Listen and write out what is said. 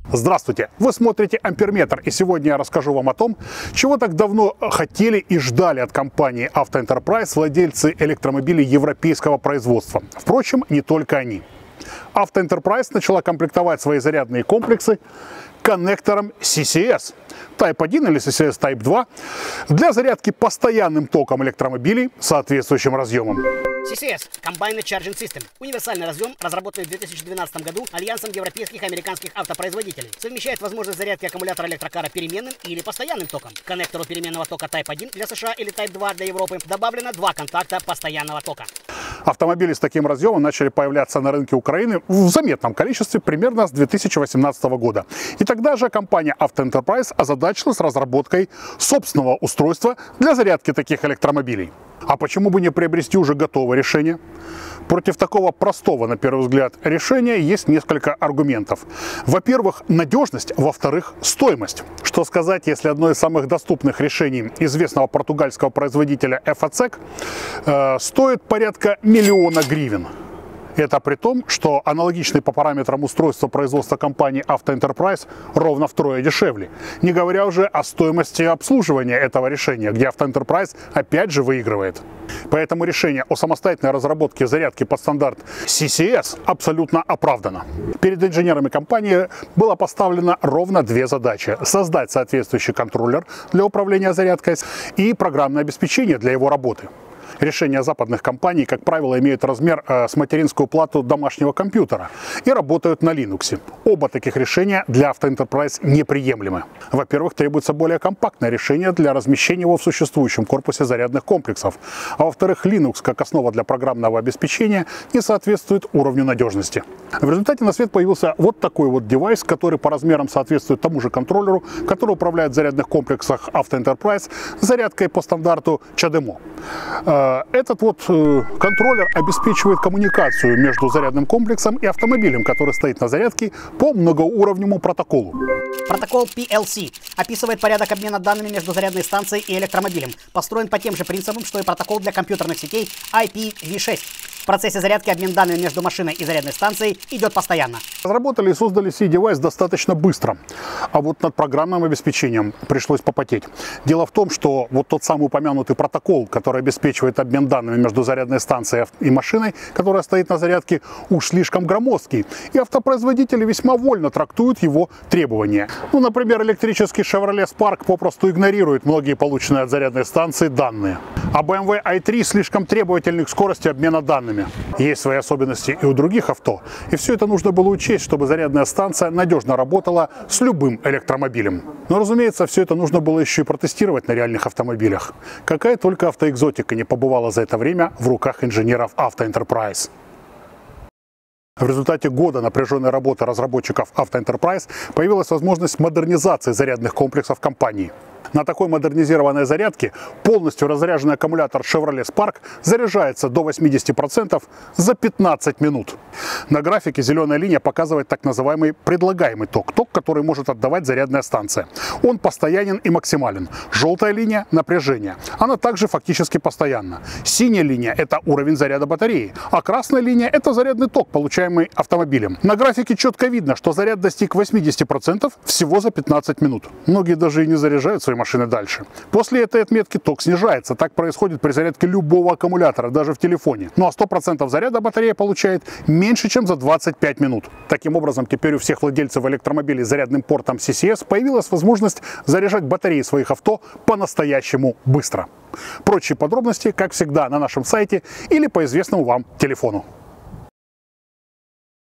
Здравствуйте! Вы смотрите Амперметр, и сегодня я расскажу вам о том, чего так давно хотели и ждали от компании Auto Enterprise владельцы электромобилей европейского производства. Впрочем, не только они. Auto Enterprise начала комплектовать свои зарядные комплексы коннектором CCS Type 1 или CCS Type 2 для зарядки постоянным током электромобилей с соответствующим разъемом. CCS – Combined Charging System – универсальный разъем, разработанный в 2012 году Альянсом европейских и американских автопроизводителей. Совмещает возможность зарядки аккумулятора электрокара переменным или постоянным током. К коннектору переменного тока Type 1 для США или Type 2 для Европы добавлено два контакта постоянного тока. Автомобили с таким разъемом начали появляться на рынке Украины в заметном количестве примерно с 2018 года. И тогда же компания Auto Enterprise озадачилась разработкой собственного устройства для зарядки таких электромобилей. А почему бы не приобрести уже готовое решение? Против такого простого, на первый взгляд, решения есть несколько аргументов. Во-первых, надежность, во-вторых, стоимость. Что сказать, если одно из самых доступных решений известного португальского производителя EFACEC стоит порядка 1 миллиона гривен. Это при том, что аналогичный по параметрам устройства производства компании Auto Enterprise ровно втрое дешевле. Не говоря уже о стоимости обслуживания этого решения, где Auto Enterprise опять же выигрывает. Поэтому решение о самостоятельной разработке зарядки под стандарт CCS абсолютно оправдано. Перед инженерами компании было поставлено ровно две задачи: создать соответствующий контроллер для управления зарядкой и программное обеспечение для его работы. Решения западных компаний, как правило, имеют размер с материнскую плату домашнего компьютера и работают на Linux. Оба таких решения для Auto Enterprise неприемлемы. Во-первых, требуется более компактное решение для размещения его в существующем корпусе зарядных комплексов. А во-вторых, Linux, как основа для программного обеспечения, не соответствует уровню надежности. В результате на свет появился вот такой вот девайс, который по размерам соответствует тому же контроллеру, который управляет в зарядных комплексах Auto Enterprise зарядкой по стандарту CHAdeMO. Этот вот контроллер обеспечивает коммуникацию между зарядным комплексом и автомобилем, который стоит на зарядке, по многоуровневому протоколу. Протокол PLC описывает порядок обмена данными между зарядной станцией и электромобилем. Построен по тем же принципам, что и протокол для компьютерных сетей IPv6. В процессе зарядки обмен данными между машиной и зарядной станцией идет постоянно. Разработали и создали C-девайс достаточно быстро, а вот над программным обеспечением пришлось попотеть. Дело в том, что вот тот самый упомянутый протокол, который обеспечивает обмен данными между зарядной станцией и машиной, которая стоит на зарядке, уж слишком громоздкий, и автопроизводители весьма вольно трактуют его требования. Ну, например, электрический Chevrolet Spark попросту игнорирует многие полученные от зарядной станции данные. А BMW i3 слишком требовательны к скорости обмена данными. Есть свои особенности и у других авто. И все это нужно было учесть, чтобы зарядная станция надежно работала с любым электромобилем. Но, разумеется, все это нужно было еще и протестировать на реальных автомобилях. Какая только автоэкзотика не побывала за это время в руках инженеров Auto Enterprise. В результате года напряженной работы разработчиков Auto Enterprise появилась возможность модернизации зарядных комплексов компании. На такой модернизированной зарядке полностью разряженный аккумулятор Chevrolet Spark заряжается до 80% за 15 минут. На графике зеленая линия показывает так называемый предлагаемый ток, который может отдавать зарядная станция. Он постоянен и максимален. Желтая линия – напряжение. Она также фактически постоянна. Синяя линия – это уровень заряда батареи, а красная линия – это зарядный ток, получаемый автомобилем. На графике четко видно, что заряд достиг 80% всего за 15 минут. Многие даже и не заряжают свои машины дальше. После этой отметки ток снижается. Так происходит при зарядке любого аккумулятора, даже в телефоне. Ну а 100% заряда батарея получает меньше, чем за 25 минут. Таким образом, теперь у всех владельцев электромобилей с зарядным портом CCS появилась возможность заряжать батареи своих авто по-настоящему быстро. Прочие подробности, как всегда, на нашем сайте или по известному вам телефону.